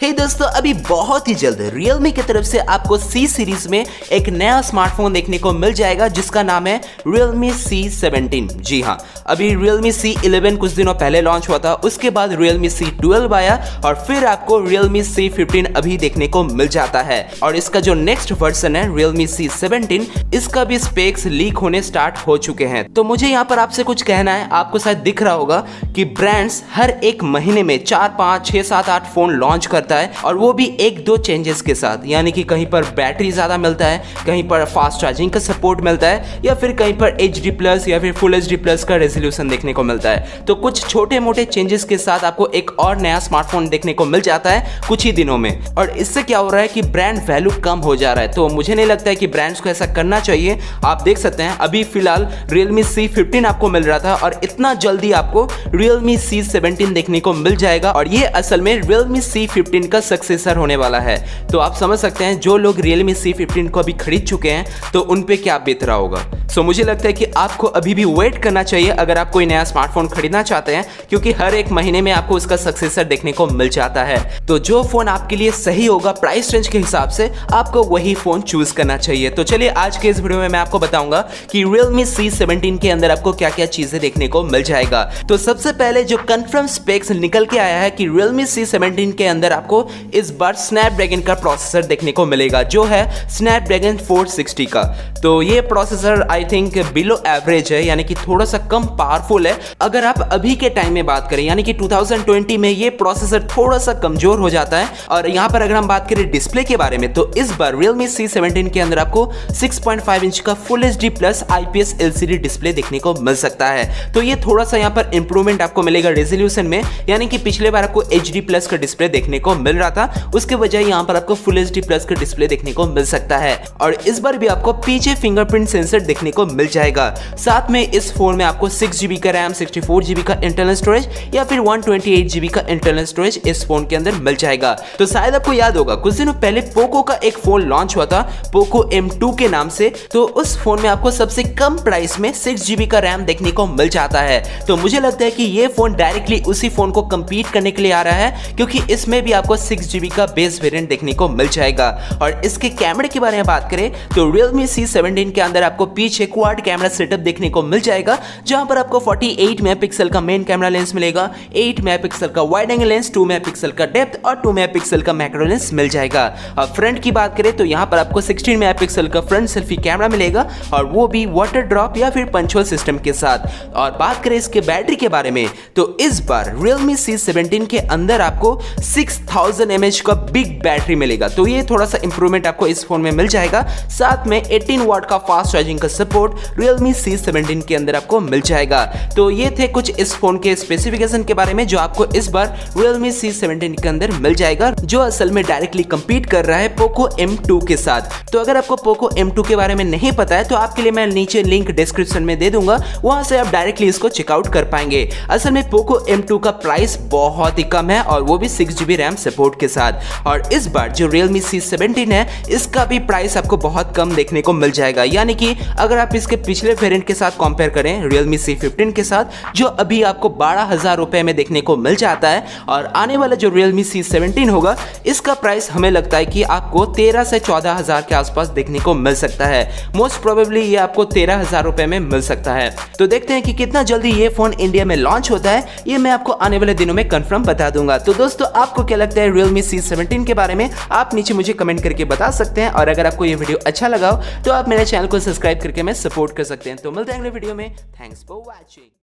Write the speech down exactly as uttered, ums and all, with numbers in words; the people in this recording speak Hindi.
हे hey दोस्तों, अभी बहुत ही जल्द Realme की तरफ से आपको C सीरीज में एक नया स्मार्टफोन देखने को मिल जाएगा जिसका नाम है Realme C सेवनटीन। जी हाँ, अभी Realme C इलेवन कुछ दिनों पहले लॉन्च हुआ था, उसके बाद Realme C ट्वेल्व आया और फिर आपको Realme C फिफ्टीन अभी देखने को मिल जाता है। और इसका जो नेक्स्ट वर्जन है Realme C सेवनटीन, इसका भी स्पेक्स लीक होने स्टार्ट हो चुके हैं। तो मुझे यहाँ पर आपसे कुछ कहना है, आपको शायद दिख रहा होगा कि ब्रांड्स हर एक महीने में चार पाँच छः सात आठ फोन लॉन्च करता है और वो भी एक दो चेंजेस के साथ, यानी कि कहीं पर बैटरी ज़्यादा मिलता है, कहीं पर फास्ट चार्जिंग का सपोर्ट मिलता है, या फिर कहीं पर एच डी प्लस या फिर फुल एच डी प्लस का रेजोल्यूशन देखने को मिलता है। तो कुछ छोटे मोटे चेंजेस के साथ आपको एक और नया स्मार्टफोन देखने को मिल जाता है कुछ ही दिनों में। और इससे क्या हो रहा है कि ब्रांड वैल्यू कम हो जा रहा है। तो मुझे नहीं लगता है कि ब्रांड्स को ऐसा करना चाहिए। आप देख सकते हैं अभी फिलहाल Realme C फिफ्टीन आपको मिल रहा था और इतना जल्दी आपको Realme C सेवनटीन देखने को मिल जाएगा और ये असल में Realme C फिफ्टीन का सक्सेसर होने वाला है। तो आप समझ सकते हैं जो लोग Realme C फिफ्टीन को अभी खरीद चुके हैं तो उन पे क्या बीत रहा होगा। सो so, मुझे लगता है कि आपको अभी भी वेट करना चाहिए अगर आप कोई नया स्मार्टफोन खरीदना चाहते हैं, क्योंकि हर एक महीने में आपको उसका सक्सेसर देखने को मिल जाता है। तो जो फोन आपके लिए सही होगा प्राइस रेंज के हिसाब से, आपको वही फोन चूज करना चाहिए। तो चलिए आज के इस वीडियो में मैं आपको बताऊंगा कि Realme C सेवनटीन के अंदर आपको क्या क्या चीजें देखने को मिल जाएगा। तो सबसे पहले जो कंफर्म स्पेक्स निकल के आया है कि Realme C सेवनटीन के अंदर आपको इस बार स्नैपड्रैगन का प्रोसेसर देखने को मिलेगा जो है स्नैपड्रैगन फोर सिक्सटी का। तो ये processor I think below average है, यानी कि थोड़ा सा कम पावरफुल है। अगर आप अभी के टाइम में बात करें यानी कि टू थाउजेंड ट्वेंटी में ये प्रोसेसर थोड़ा सा कमजोर हो जाता है। और यहाँ पर अगर हम बात करें डिस्प्ले के बारे में तो इस बार Realme C सेवनटीन के अंदर आपको सिक्स पॉइंट फाइव इंच का full H D plus I P S L C D display देखने को मिल सकता है। तो ये थोड़ा सा यहाँ पर इंप्रूवमेंट आपको मिलेगा रेजोल्यूशन में, यानी कि पिछले बार आपको एच डी प्लस का डिस्प्ले देखने को मिल रहा था, उसके बजाय यहाँ पर आपको फुल एच डी प्लस का डिस्प्ले देखने को मिल सकता है। और इस बार भी आपको पीछे फिंगरप्रिंट सेंसर देखने को मिल जाएगा। साथ में इस फोन में आपको सिक्स जीबी का रैम, सिक्सटी फोर जीबी का इंटरनल स्टोरेज या फिर वन ट्वेंटी एट जीबी का इंटरनल स्टोरेज इस फोन के अंदर मिल जाएगा। तो शायद आपको याद होगा कुछ दिनों पहले पोको का एक फोन लॉन्च हुआ था पोको एम टू के नाम से। तो उस फोन में आपको सबसे कम प्राइस में सिक्स जीबी का रैम देखने को मिल जाता है। तो मुझे लगता है कि ये फोन डायरेक्टली उसी फोन को कंपीट करने के लिए आ रहा है, क्योंकि इसमें भी आपको सिक्स जीबी का बेस वेरिएंट देखने को मिल जाएगा। और इसके कैमरे के बारे में बात करें तो Realme C सेवनटीन के अंदर आपको पीछे क्वाड कैमरा सेटअप देखने को मिल जाएगा, जहां पर आपको फोर्टी एट मेगापिक्सल का मेन कैमरा लेंस मिलेगा, एट मेगापिक्सल का wide angle lens, two megapixel का डेप्थ और टू मेगापिक्सल का मैक्रो लेंस मिल जाएगा। और फ्रंट की बात करें तो यहां पर आपको सिक्सटीन मेगापिक्सल का फ्रंट सेल्फी कैमरा मिलेगा और वो भी वाटर ड्रॉप या फिर पंच होल सिस्टम के साथ। और बात करें इसके बैटरी के बारे में तो इस बार Realme C सेवनटीन के अंदर आपको सिक्स थाउजेंड एम एच का बिग बैटरी मिलेगा। तो ये थोड़ा सा इंप्रूवमेंट आपको इस फोन में मिल जाएगा। साथ में एटीन वाट का फास्ट चार्जिंग का सपोर्ट Realme C सेवनटीन के अंदर आपको मिल जाएगा। तो ये थे कुछ इस फोन के स्पेसिफिकेशन के बारे में जो आपको इस बार Realme C सेवनटीन के अंदर मिल जाएगा, जो असल में डायरेक्टली कंपीट कर रहा है पोको एम टू के साथ। तो अगर आपको पोको एम टू के बारे में नहीं पता है तो आपके लिए मैं नीचे लिंक डिस्क्रिप्शन में दे दूंगा, वहां से आप डायरेक्टली इसको चेकआउट कर पाएंगे। असल में पोको एम टू का प्राइस बहुत ही कम है और वो भी सिक्स जीबी रैम सपोर्ट के साथ। और इस बार जो Realme C सेवनटीन है इसका भी प्राइस आपको बहुत कम देखने को मिल जाएगा, यानी कि अगर आप इसके पिछले वेरिएंट के साथ कंपेयर करें Realme C फिफ्टीन के साथ, जो अभी आपको बारह हजार रुपए में देखने को मिल जाता है, और आने वाला जो Realme C सेवनटीन होगा इसका प्राइस हमें लगता है कि आपको तेरह से चौदह हजार के आसपास देखने को मिल सकता है। मोस्ट प्रोबेबली ये आपको तेरह हजार रुपए में मिल सकता है। तो देखते हैं कि कितना जल्दी ये फोन इंडिया में लॉन्च होता है, ये मैं आपको आने वाले दिनों में कंफर्म बता दूंगा। तो दोस्तों आपको क्या लगता है Realme C सेवनटीन के बारे में, आप नीचे मुझे कमेंट करके बता सकते हैं। और अगर आपको ये वीडियो अच्छा लगा हो तो आप मेरे चैनल को सब्सक्राइब करके मैं सपोर्ट कर सकते हैं। तो मिलते हैं अगले वीडियो में। Thanks for watching.